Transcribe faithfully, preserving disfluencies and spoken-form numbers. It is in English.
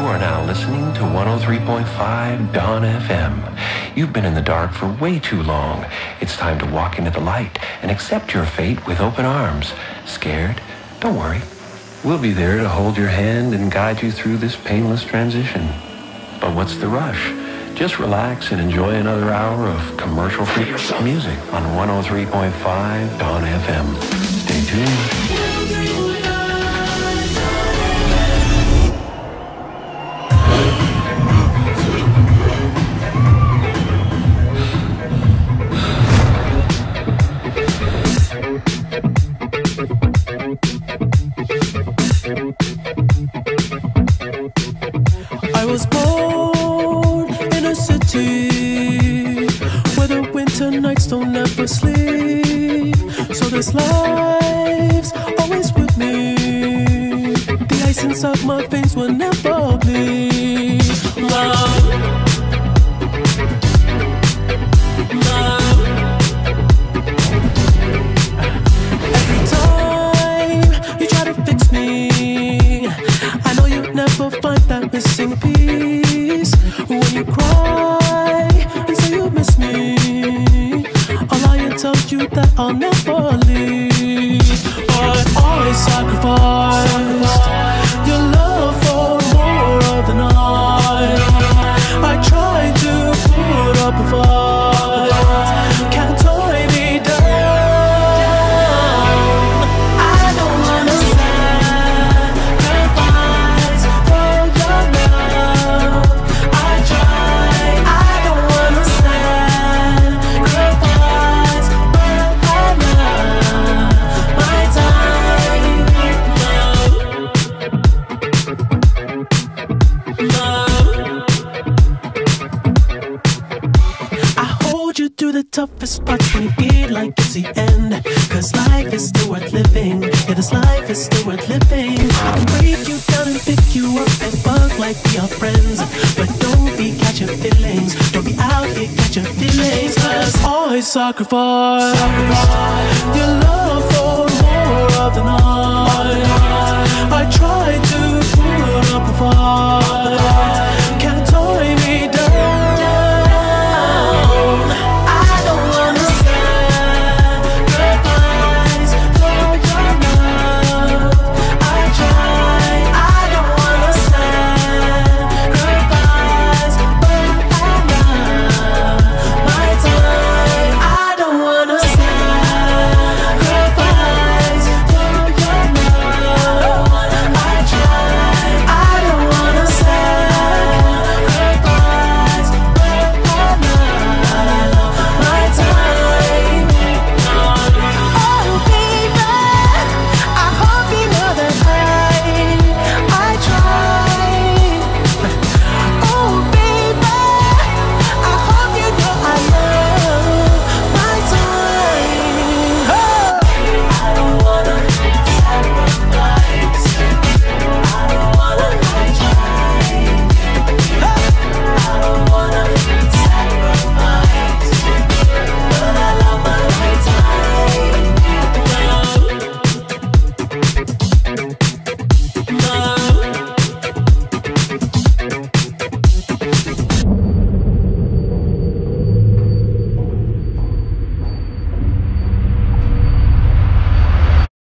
are now listening to one oh three point five Dawn F M. You've been in the dark for way too long. It's time to walk into the light and accept your fate with open arms. Scared? Don't worry. We'll be there to hold your hand and guide you through this painless transition. But what's the rush? Just relax and enjoy another hour of commercial-free music on one oh three point five Dawn F M. Stay tuned. I was born in a city where the winter nights don't ever sleep. So this life's always with me. The ice inside my veins will never bleed. Love, love. Every time you try to fix me, I know you'll never find that missing piece. When you cry and say you miss me, I'll lie and tell you that I'll never leave. But I sacrificed your love for more of the night. I tried to put up a fight, can't tie me down. I don't understand sacrifice for your love. I try, I don't understand sacrifice, but I love my time. Love, love. I hold you through the toughest parts when you feel like it's the end. Cause life is still worth living. Yeah, this life is still worth living. I can break you down and pick you up and fuck like we are friends. But don't be catching feelings. Don't be out here catching feelings. Cause I sacrifice, sacrifice your love for more of the night. I tried to put up a fight,